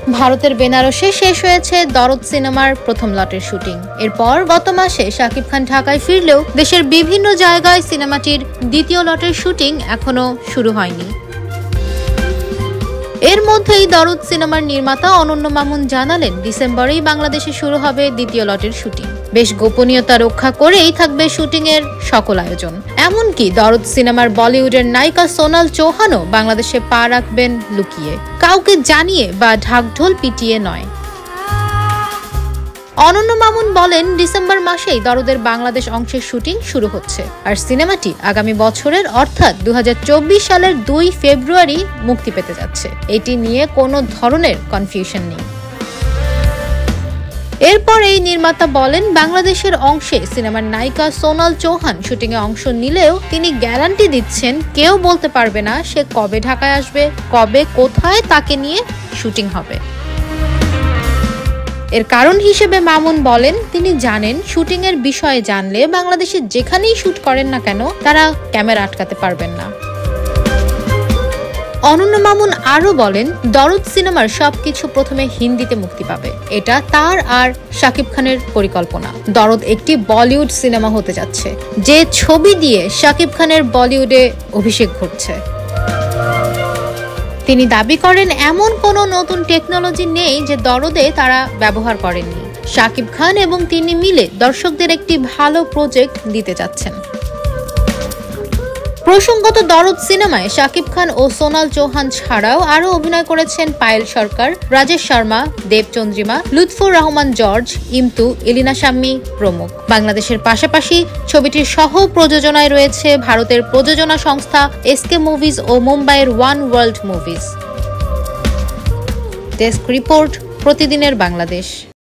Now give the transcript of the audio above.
ভারতের বেনারসে শেষ হয়েছে দরদ সিনেমার প্রথম লটের শুটিং। এরপর গত মাসে শাকিব খান ঢাকায় ফিরলেও দেশের বিভিন্ন জায়গায় সিনেমাটির দ্বিতীয় লটের শুটিং এখনো শুরু হয়নি। এর মধ্যেই দরদ সিনেমার নির্মাতা অনন্য মামুন জানালেন, ডিসেম্বরেই বাংলাদেশে শুরু হবে দ্বিতীয় লটের শুটিং। বেশ গোপনীয়তা রক্ষা করেই থাকবে শুটিং এর সকল আয়োজন। এমনকি দরদ সিনেমার বলিউডের নায়িকা সোনাল চৌহানও বাংলাদেশে পা রাখবেন লুকিয়ে, কাউকে জানিয়ে বা ঢাকঢোল পিটিয়ে নয়। অনন্য মামুন বলেন, ডিসেম্বর মাসেই দরদের বাংলাদেশ অংশের শুটিং শুরু হচ্ছে, আর সিনেমাটি আগামী বছরের অর্থাৎ 2024 সালের 2 ফেব্রুয়ারি মুক্তি পেতে যাচ্ছে। এটি নিয়ে কোনো ধরনের কনফিউশন নেই। এরপর এই নির্মাতা বলেন, বাংলাদেশের অংশে সিনেমার নায়িকা সোনাল চৌহান শুটিং এ অংশ নিলেও তিনি গ্যারান্টি দিচ্ছেন কেউ বলতে পারবে না সে কবে ঢাকায় আসবে, কবে কোথায় তাকে নিয়ে শুটিং হবে। এর কারণ হিসেবে মামুন বলেন, তিনি জানেন শুটিং এর বিষয়ে জানলে বাংলাদেশে যেখানেই শুট করেন না কেন তারা ক্যামেরা আটকাতে পারবেন না। অনন্য মামুন আরো বলেন, দরদ সিনেমার সবকিছু প্রথমে হিন্দিতে মুক্তি পাবে। এটা তার আর শাকিব খানের পরিকল্পনা। দরদ একটি বলিউড সিনেমা হতে যাচ্ছে, যে ছবি দিয়ে শাকিব খানের বলিউডে অভিষেক ঘটছে। তিনি দাবি করেন, এমন কোনো নতুন টেকনোলজি নেই যে দরদে তারা ব্যবহার করেননি। শাকিব খান এবং তিনি মিলে দর্শকদের একটি ভালো প্রজেক্ট দিতে যাচ্ছেন। প্রসঙ্গত, দরদ সিনেমায় শাকিব খান ও সোনাল চৌহান ছাড়াও আরও অভিনয় করেছেন পায়েল সরকার, রাজেশ শর্মা, দেবচন্দ্রিমা, লুৎফুর রহমান জর্জ, ইমতু, এলিনা শাম্মী প্রমুখ। বাংলাদেশের পাশাপাশি ছবিটির সহ প্রযোজনায় রয়েছে ভারতের প্রযোজনা সংস্থা এসকে মুভিজ ও মুম্বাইয়ের one world movies. Desk report, প্রতিদিনের বাংলাদেশ।